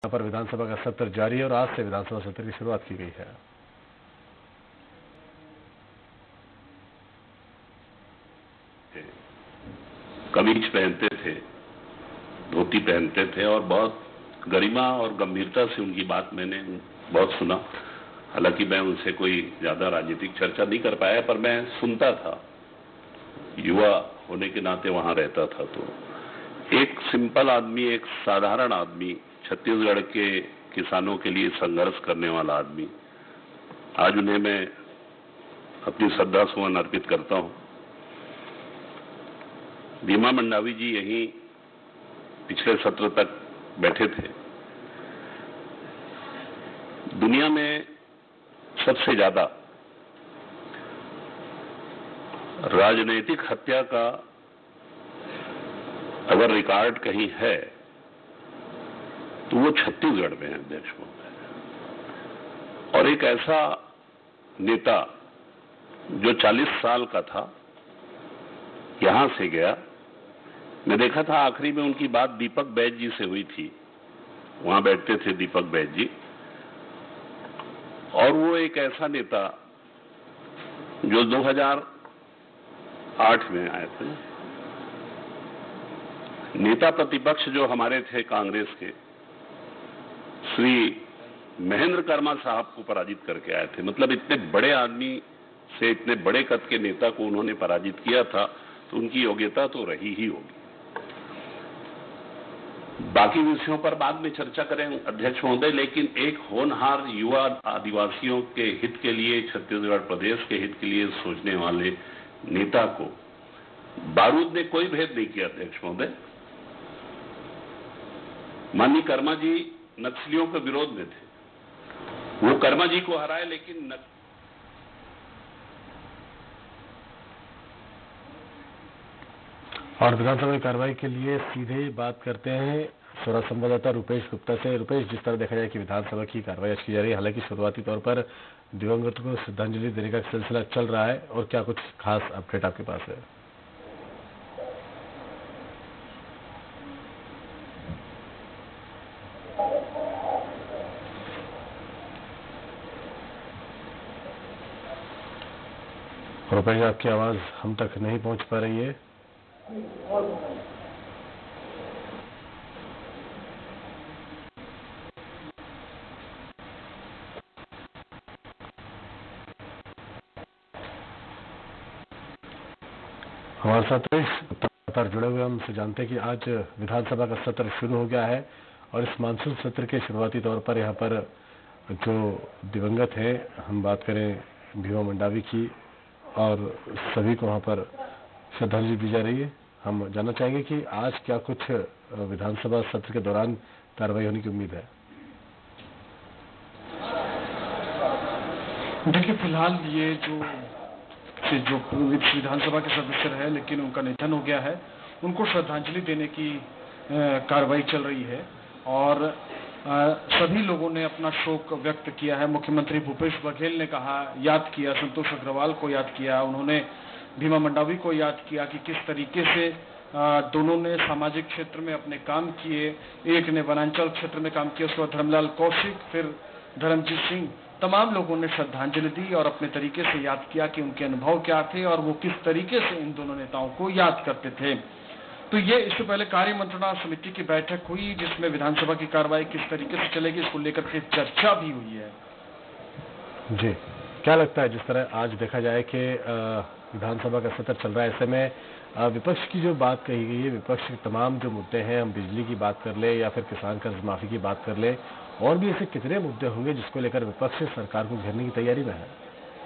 यहाँ पर विधानसभा का सत्र जारी है और आज से विधानसभा सत्र की शुरुआत की गई है। कमीज पहनते थे, धोती पहनते थे और बहुत गरिमा और गंभीरता से उनकी बात मैंने बहुत सुना। हालांकि मैं उनसे कोई ज्यादा राजनीतिक चर्चा नहीं कर पाया, पर मैं सुनता था, युवा होने के नाते वहां रहता था। तो एक सिंपल आदमी, एक साधारण आदमी, छत्तीसगढ़ के किसानों के लिए संघर्ष करने वाला आदमी, आज उन्हें मैं अपनी श्रद्धा सुमन अर्पित करता हूं। भीमा मंडावी जी यहीं पिछले सत्र तक बैठे थे। दुनिया में सबसे ज्यादा राजनीतिक हत्या का अगर रिकॉर्ड कहीं है तो वो छत्तीसगढ़ में है, अध्यक्ष महोदय। और एक ऐसा नेता जो 40 साल का था, यहां से गया। मैं देखा था आखिरी में उनकी बात दीपक बैज जी से हुई थी, वहां बैठते थे दीपक बैज जी। और वो एक ऐसा नेता जो 2008 में आए थे, नेता प्रतिपक्ष जो हमारे थे कांग्रेस के, श्री महेंद्र कर्मा साहब को पराजित करके आए थे। मतलब इतने बड़े आदमी से, इतने बड़े कद के नेता को उन्होंने पराजित किया था, तो उनकी योग्यता तो रही ही होगी। बाकी विषयों पर बाद में चर्चा करें अध्यक्ष महोदय, लेकिन एक होनहार युवा आदिवासियों के हित के लिए, छत्तीसगढ़ प्रदेश के हित के लिए सोचने वाले नेता को बारूद ने कोई भेद नहीं किया। अध्यक्ष महोदय, माननीय कर्मा जी नक्सलियों के विरोध में थे, वो कर्मा जी को हराए, लेकिन और विधानसभा की कार्रवाई के लिए सीधे बात करते हैं स्वरा संवाददाता रुपेश गुप्ता से। रुपेश, जिस तरह देखा जाए कि विधानसभा की कार्रवाई आज की जा रही है, हालांकि शुरुआती तौर पर दिवंगत को श्रद्धांजलि देने का सिलसिला चल रहा है, और क्या कुछ खास अपडेट आपके पास है? रुपेश, आपकी आवाज हम तक नहीं पहुंच पा रही है। हमारे साथ लगातार जुड़े हुए हमसे जानते हैं कि आज विधानसभा का सत्र शुरू हो गया है, और इस मानसून सत्र के शुरुआती तौर पर यहाँ पर जो दिवंगत हैं, हम बात करें भीमा मंडावी की, और सभी को वहाँ पर श्रद्धांजलि दी जा रही है। हम जानना चाहेंगे कि आज क्या कुछ विधानसभा सत्र के दौरान कार्रवाई होने की उम्मीद है? देखिए, फिलहाल ये जो विधानसभा के सदस्य रहे लेकिन उनका निधन हो गया है, उनको श्रद्धांजलि देने की कार्रवाई चल रही है, और सभी लोगों ने अपना शोक व्यक्त किया है। मुख्यमंत्री भूपेश बघेल ने कहा, याद किया, संतोष अग्रवाल को याद किया, उन्होंने भीमा मंडावी को याद किया कि किस तरीके से दोनों ने सामाजिक क्षेत्र में अपने काम किए। एक ने वनांचल क्षेत्र में काम किया, उसके बाद धर्मलाल कौशिक, फिर धर्मजीत सिंह। तमाम लोगों ने श्रद्धांजलि दी और अपने तरीके से याद किया कि उनके अनुभव क्या थे और वो किस तरीके से इन दोनों नेताओं को याद करते थे। तो ये इससे पहले कार्य मंत्रणा समिति की बैठक हुई, जिसमें विधानसभा की कार्रवाई किस तरीके से चलेगी इसको लेकर के चर्चा भी हुई है। जी, क्या लगता है, जिस तरह आज देखा जाए कि विधानसभा का सत्र चल रहा है, ऐसे में विपक्ष की जो बात कही गई है, विपक्ष के तमाम जो मुद्दे हैं, हम बिजली की बात कर ले या फिर किसान कर्ज माफी की बात कर ले, और भी ऐसे कितने मुद्दे होंगे जिसको लेकर विपक्ष सरकार को घेरने की तैयारी में है?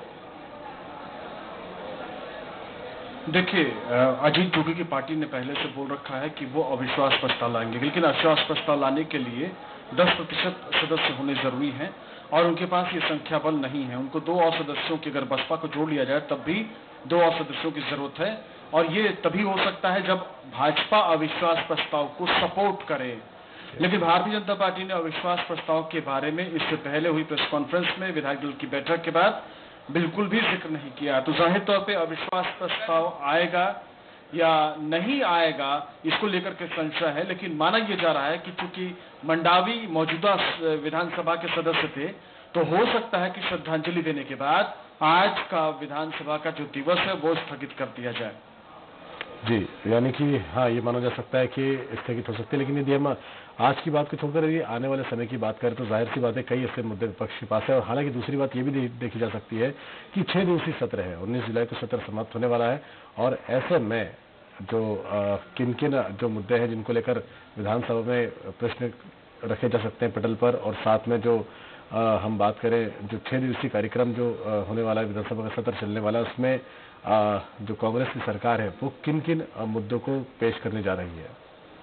देखिए, अजीत जोगी की पार्टी ने पहले से बोल रखा है कि वो अविश्वास प्रस्ताव लाएंगे, लेकिन अविश्वास प्रस्ताव लाने के लिए 10% सदस्य होने जरूरी हैं, और उनके पास ये संख्या बल नहीं है। उनको 2 और सदस्यों की, अगर बसपा को जोड़ लिया जाए तब भी 2 और सदस्यों की जरूरत है, और ये तभी हो सकता है जब भाजपा अविश्वास प्रस्ताव को सपोर्ट करे। लेकिन भारतीय जनता पार्टी ने अविश्वास प्रस्ताव के बारे में इससे पहले हुई प्रेस कॉन्फ्रेंस में, विधायक दल की बैठक के बाद बिल्कुल भी जिक्र नहीं किया। तो जाहिर तौर पे अविश्वास प्रस्ताव आएगा, या नहीं आएगा, इसको लेकर के संशय है। लेकिन माना यह जा रहा है कि चूंकि मंडावी मौजूदा विधानसभा के सदस्य थे, तो हो सकता है कि श्रद्धांजलि देने के बाद आज का विधानसभा का जो दिवस है वो स्थगित कर दिया जाए। जी, यानी कि हाँ, ये माना जा सकता है कि स्थगित हो सकती है। लेकिन यदि हम आज की बात को छोड़कर यदि आने वाले समय की बात करें तो जाहिर सी बात है कई ऐसे मुद्दे विपक्ष के पास है। और हालांकि दूसरी बात ये भी देखी जा सकती है कि 6 दिवसीय सत्र है, 19 जुलाई को सत्र समाप्त होने वाला है। और ऐसे में जो किन किन जो मुद्दे हैं जिनको लेकर विधानसभा में प्रश्न रखे जा सकते हैं पटल पर, और साथ में जो हम बात करें जो 6 दिवसीय कार्यक्रम जो होने वाला है, विधानसभा का सत्र चलने वाला है, उसमें जो कांग्रेस की सरकार है वो किन किन मुद्दों को पेश करने जा रही है।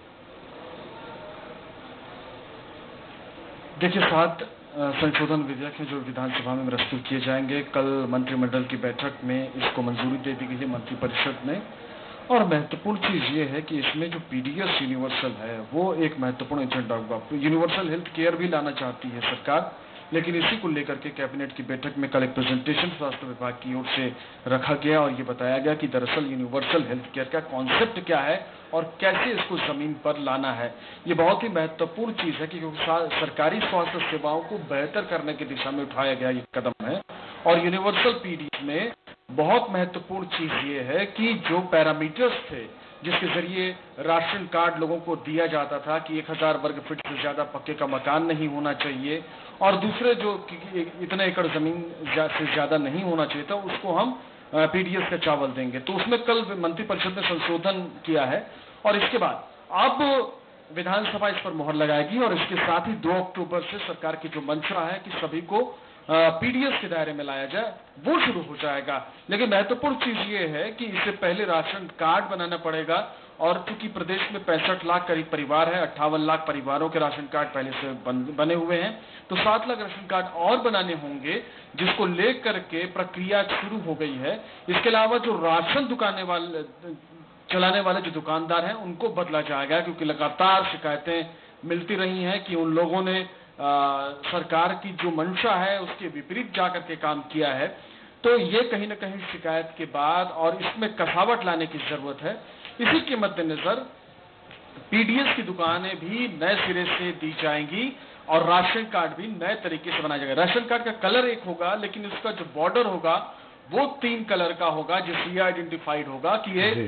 देखिए, 7 संशोधन विधेयक हैं जो विधानसभा में प्रस्तुत किए जाएंगे। कल मंत्रिमंडल की बैठक में इसको मंजूरी दे दी गई है मंत्रिपरिषद ने। और महत्वपूर्ण चीज ये है कि इसमें जो पीडीएस यूनिवर्सल है वो एक महत्वपूर्ण एजेंडा होगा। यूनिवर्सल हेल्थ केयर भी लाना चाहती है सरकार, लेकिन इसी को लेकर के कैबिनेट की बैठक में कल एक प्रेजेंटेशन स्वास्थ्य विभाग की ओर से रखा गया और ये बताया गया कि दरअसल यूनिवर्सल हेल्थ केयर का कॉन्सेप्ट क्या है और कैसे इसको जमीन पर लाना है। ये बहुत ही महत्वपूर्ण चीज है कि क्योंकि सरकारी स्वास्थ्य सेवाओं को बेहतर करने की दिशा में उठाया गया ये कदम है। और यूनिवर्सल पीडीएस में बहुत महत्वपूर्ण चीज ये है कि जो पैरामीटर्स थे जिसके जरिए राशन कार्ड लोगों को दिया जाता था कि 1000 वर्ग फीट से ज्यादा पक्के का मकान नहीं होना चाहिए और दूसरे जो इतने एकड़ जमीन से ज्यादा नहीं होना चाहिए था, उसको हम पीडीएस का चावल देंगे। तो उसमें कल मंत्रिपरिषद ने संशोधन किया है और इसके बाद अब विधानसभा इस पर मोहर लगाएगी और इसके साथ ही 2 अक्टूबर से सरकार की जो मंशा है कि सभी को पीडीएस के दायरे में लाया जाए वो शुरू हो जाएगा। लेकिन महत्वपूर्ण चीज ये है कि इससे पहले राशन कार्ड बनाना पड़ेगा और चूंकि प्रदेश में 65 लाख करीब परिवार है, 58 लाख परिवारों के राशन कार्ड पहले से बने हुए हैं, तो 7 लाख राशन कार्ड और बनाने होंगे जिसको लेकर के प्रक्रिया शुरू हो गई है। इसके अलावा जो राशन चलाने वाले जो दुकानदार हैं उनको बदला जाएगा क्योंकि लगातार शिकायतें मिलती रही हैं कि उन लोगों ने सरकार की जो मंशा है उसके विपरीत जाकर के काम किया है। तो ये कहीं ना कहीं शिकायत के बाद और इसमें कसावट लाने की जरूरत है। इसी के मद्देनजर पीडीएस की दुकानें भी नए सिरे से दी जाएंगी और राशन कार्ड भी नए तरीके से बनाया जाएगा। राशन कार्ड का कलर एक होगा लेकिन उसका जो बॉर्डर होगा वो 3 कलर का होगा जिससे ये आइडेंटिफाइड होगा कि ये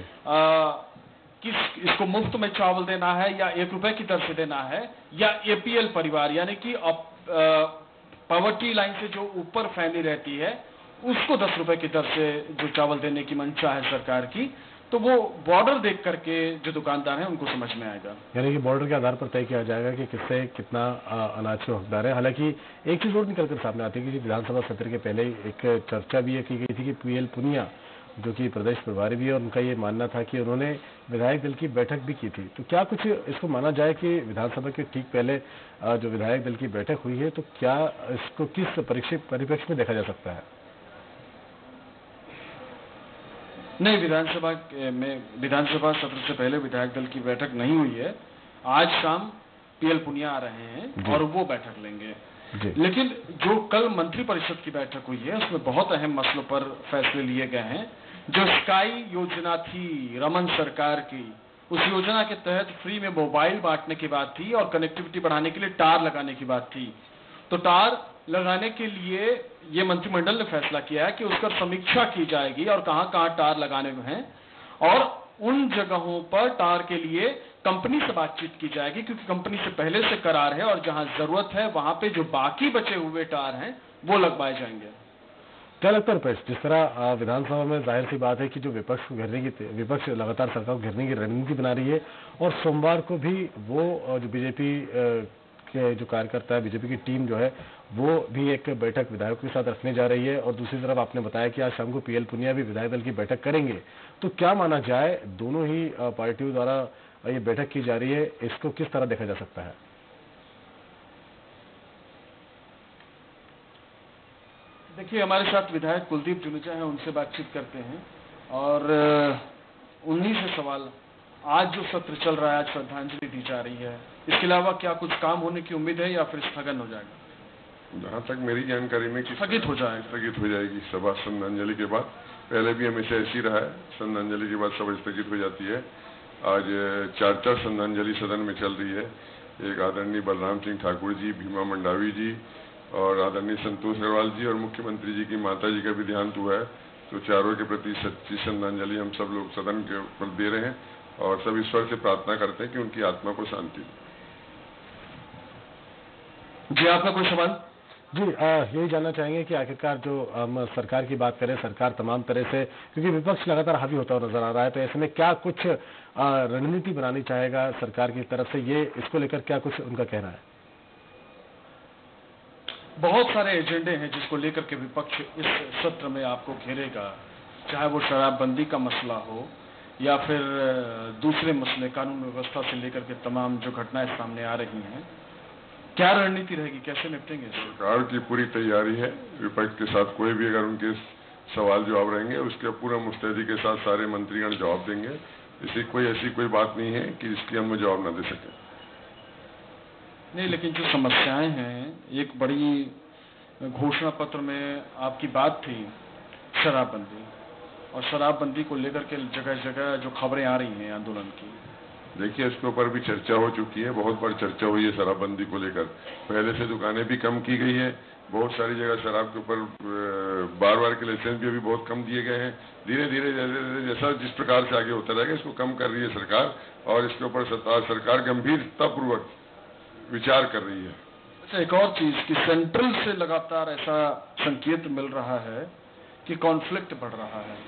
इसको मुफ्त में चावल देना है या 1 रुपए की दर से देना है या एपीएल परिवार यानी कि पॉवर्टी लाइन से जो ऊपर फैमिली रहती है उसको 10 रुपए की दर से जो चावल देने की मंशा है सरकार की। तो वो बॉर्डर देख करके जो दुकानदार हैं उनको समझ में आएगा, यानी कि बॉर्डर के आधार पर तय किया जाएगा कि किससे कितना अनाज के हकदार है। हालांकि एक चीज और निकलकर सामने आती है कि विधानसभा सत्र के पहले एक चर्चा भी की गई थी कि पीएल पुनिया जो कि प्रदेश प्रभारी भी है, उनका ये मानना था कि उन्होंने विधायक दल की बैठक भी की थी। तो क्या कुछ इसको माना जाए कि विधानसभा के ठीक पहले जो विधायक दल की बैठक हुई है, तो क्या इसको किस परिप्रेक्ष्य में देखा जा सकता है? नहीं, विधानसभा सत्र से पहले विधायक दल की बैठक नहीं हुई है। आज शाम पीएल पुनिया आ रहे हैं और वो बैठक लेंगे। लेकिन जो कल मंत्रिपरिषद की बैठक हुई है उसमें बहुत अहम मसलों पर फैसले लिए गए हैं। जो स्काई योजना थी रमन सरकार की, उस योजना के तहत फ्री में मोबाइल बांटने की बात थी और कनेक्टिविटी बढ़ाने के लिए टार लगाने की बात थी। तो टार लगाने के लिए ये मंत्रिमंडल ने फैसला किया है कि उसका समीक्षा की जाएगी और कहां-कहां टार लगाने हैं और उन जगहों पर टार के लिए कंपनी से बातचीत की जाएगी क्योंकि कंपनी से पहले से करार है और जहां जरूरत है वहां पे जो बाकी बचे हुए टार हैं वो लगवाए जाएंगे। क्या लगता है जिस तरह विधानसभा में जाहिर सी बात है कि जो विपक्ष लगातार सरकार को घेरने की रणनीति बना रही है और सोमवार को भी वो जो बीजेपी के जो कार्यकर्ता है, बीजेपी की टीम जो है वो भी एक बैठक विधायकों के साथ रखने जा रही है और दूसरी तरफ आपने बताया कि आज शाम को पीएल पुनिया भी विधायक दल की बैठक करेंगे। तो क्या माना जाए, दोनों ही पार्टियों द्वारा ये बैठक की जा रही है, इसको किस तरह देखा जा सकता है? देखिए, हमारे साथ विधायक कुलदीप जुनेजा हैं, उनसे बातचीत करते हैं और उन्हीं से सवाल, आज जो सत्र चल रहा है, आज श्रद्धांजलि दी जा रही है, इसके अलावा क्या कुछ काम होने की उम्मीद है या फिर स्थगन हो जाएगा? जहाँ तक मेरी जानकारी में स्थगित हो जाएगी सभा श्रद्धांजलि के बाद। पहले भी हमेशा ऐसी रहा है, श्रद्धांजलि के बाद सभा स्थगित हो जाती है। आज 4 श्रद्धांजलि सदन में चल रही है। एक आदरणीय बलराम सिंह ठाकुर जी, भीमा मंडावी जी और आदरणीय संतोष अग्रवाल जी और मुख्यमंत्री जी की माता जी का भी देहांत हुआ है। तो चारों के प्रति सच्ची श्रद्धांजलि हम सब लोग सदन के ऊपर दे रहे हैं और सब ईश्वर से प्रार्थना करते हैं कि उनकी आत्मा को शांति जी। आपका कोई सवाल? जी, यही जानना चाहेंगे कि आखिरकार जो हम सरकार की बात करें, सरकार तमाम तरह से, क्योंकि विपक्ष लगातार हावी होता हुआ नजर आ रहा है, तो ऐसे में क्या कुछ रणनीति बनानी चाहेगा सरकार की तरफ से, ये इसको लेकर क्या कुछ उनका कहना है? बहुत सारे एजेंडे हैं जिसको लेकर के विपक्ष इस सत्र में आपको घेरेगा, चाहे वो शराबबंदी का मसला हो या फिर दूसरे मसले, कानून व्यवस्था से लेकर के तमाम जो घटनाएं सामने आ रही हैं। क्या रणनीति रहेगी, कैसे निपटेंगे? सरकार की पूरी तैयारी है। विपक्ष के साथ कोई भी अगर उनके सवाल जवाब रहेंगे उसके पूरा मुस्तैदी के साथ सारे मंत्रीगण जवाब देंगे। ऐसी कोई बात नहीं है कि जिसकी हम जवाब न दे सके। नहीं, लेकिन जो समस्याएं हैं, एक बड़ी घोषणा पत्र में आपकी बात थी शराबबंदी, और शराबबंदी को लेकर के जगह जगह जो खबरें आ रही हैं आंदोलन की। देखिए, इसके ऊपर भी चर्चा हो चुकी है, बहुत बार चर्चा हुई है शराबबंदी को लेकर। पहले से दुकानें भी कम की गई है, बहुत सारी जगह शराब के ऊपर बार के लाइसेंस भी अभी बहुत कम दिए गए हैं। धीरे धीरे जैसा जिस प्रकार से आगे होता रहेगा इसको कम कर रही है सरकार, और इसके ऊपर सरकार गंभीरतापूर्वक विचार कर रही है। अच्छा, एक और चीज कि सेंट्रल से लगातार ऐसा संकेत मिल रहा है कि कॉन्फ्लिक्ट बढ़ रहा है।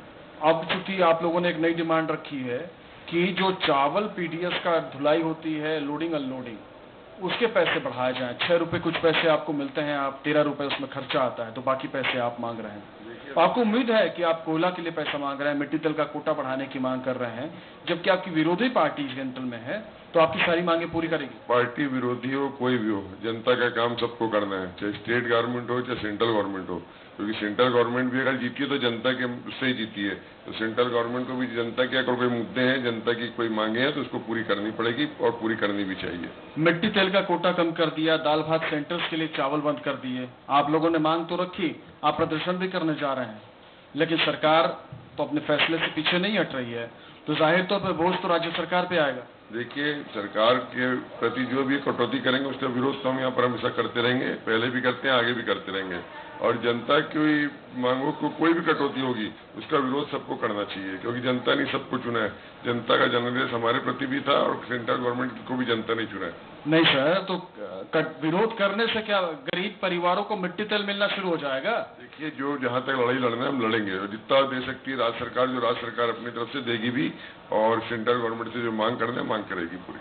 अब चूंकि आप लोगों ने एक नई डिमांड रखी है कि जो चावल पीडीएस का धुलाई होती है, लोडिंग अनलोडिंग, उसके पैसे बढ़ाए जाएं। 6 रुपए कुछ पैसे आपको मिलते हैं, आप 13 रुपए उसमें खर्चा आता है, तो बाकी पैसे आप मांग रहे हैं। तो आपको उम्मीद है कि आप कोयला के लिए पैसा मांग रहे हैं, मिट्टी तेल का कोटा बढ़ाने की मांग कर रहे हैं, जबकि आपकी विरोधी पार्टी सेंट्रल में है, तो आपकी सारी मांगे पूरी करेगी। पार्टी विरोधी हो कोई भी हो, जनता का काम सबको करना है, चाहे स्टेट गवर्नमेंट हो चाहे सेंट्रल गवर्नमेंट हो। क्योंकि सेंट्रल गवर्नमेंट भी अगर जीती है तो जनता के उससे ही जीती है, तो सेंट्रल गवर्नमेंट को भी जनता के अगर कोई मुद्दे हैं, जनता की कोई मांगे हैं, तो उसको पूरी करनी पड़ेगी और पूरी करनी भी चाहिए। मिट्टी तेल का कोटा कम कर दिया, दाल भात सेंटर्स के लिए चावल बंद कर दिए, आप लोगों ने मांग तो रखी, आप प्रदर्शन भी करने जा रहे हैं, लेकिन सरकार तो अपने फैसले से पीछे नहीं हट रही है, तो जाहिर तौर पर बोझ तो राज्य सरकार पे आएगा। देखिए, सरकार के प्रति जो भी कटौती करेंगे उसका विरोध तो हम यहाँ पर हमेशा करते रहेंगे, पहले भी करते हैं, आगे भी करते रहेंगे। और जनता की मांगों को कोई भी कटौती होगी उसका विरोध सबको करना चाहिए, क्योंकि जनता ने सबको चुना है। जनता का जनादेश हमारे प्रति भी था और सेंट्रल गवर्नमेंट को भी जनता ने चुना है। नहीं सर, तो विरोध करने से क्या गरीब परिवारों को मिट्टी तेल मिलना शुरू हो जाएगा? देखिए, जो जहाँ तक लड़ाई लड़ना है हम लड़ेंगे, और जितना दे सकती है राज्य सरकार अपनी तरफ से देगी भी, और सेंट्रल गवर्नमेंट से जो मांग करना है मांग करेगी पूरी।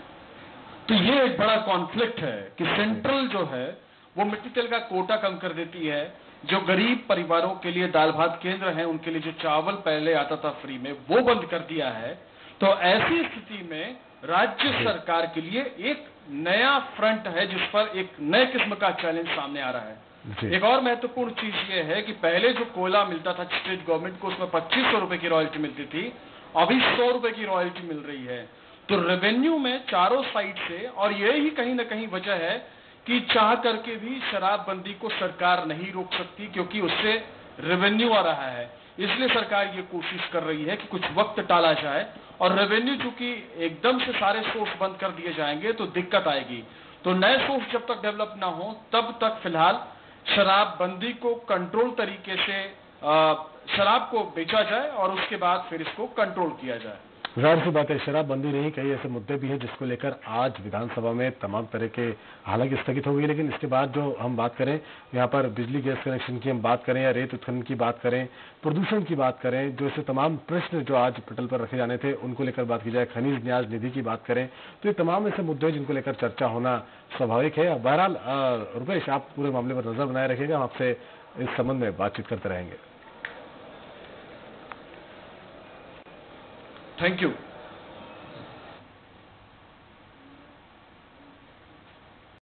तो ये एक बड़ा कॉन्फ्लिक्ट है कि सेंट्रल जो है वो मिट्टी तेल का कोटा कम कर देती है, जो गरीब परिवारों के लिए दाल भात केंद्र हैं उनके लिए जो चावल पहले आता था फ्री में वो बंद कर दिया है। तो ऐसी स्थिति में राज्य सरकार के लिए एक नया फ्रंट है जिस पर एक नए किस्म का चैलेंज सामने आ रहा है। एक और महत्वपूर्ण चीज ये है कि पहले जो कोयला मिलता था स्टेट गवर्नमेंट को, उसमें 2500 रुपए की रॉयल्टी मिलती थी, अभी 100 रुपए की रॉयल्टी मिल रही है। तो रेवेन्यू में चारों साइड से, और ये ही कहीं ना कहीं वजह है कि चाह करके भी शराबबंदी को सरकार नहीं रोक सकती, क्योंकि उससे रेवेन्यू आ रहा है। इसलिए सरकार ये कोशिश कर रही है कि कुछ वक्त टाला जाए, और रेवेन्यू चूंकि एकदम से सारे सोर्स बंद कर दिए जाएंगे तो दिक्कत आएगी। तो नए सोर्स जब तक डेवलप ना हो तब तक फिलहाल शराबबंदी को कंट्रोल तरीके से शराब को बेचा जाए और उसके बाद फिर इसको कंट्रोल किया जाए। जाहिर सी बात है, शराबबंदी नहीं, कई ऐसे मुद्दे भी हैं जिसको लेकर आज विधानसभा में तमाम तरह के, हालांकि स्थगित हो गई, लेकिन इसके बाद जो हम बात करें यहाँ पर बिजली गैस कनेक्शन की हम बात करें या रेत उत्खनन की बात करें, प्रदूषण की बात करें, जो ऐसे तमाम प्रश्न जो आज पटल पर रखे जाने थे उनको लेकर बात की जाए, खनिज न्याज निधि की बात करें, तो ये तमाम ऐसे मुद्दे जिनको लेकर चर्चा होना स्वाभाविक है। बहरहाल रुपेश, आप पूरे मामले पर नजर बनाए रखिएगा, हम आपसे इस संबंध में बातचीत करते रहेंगे। Thank you.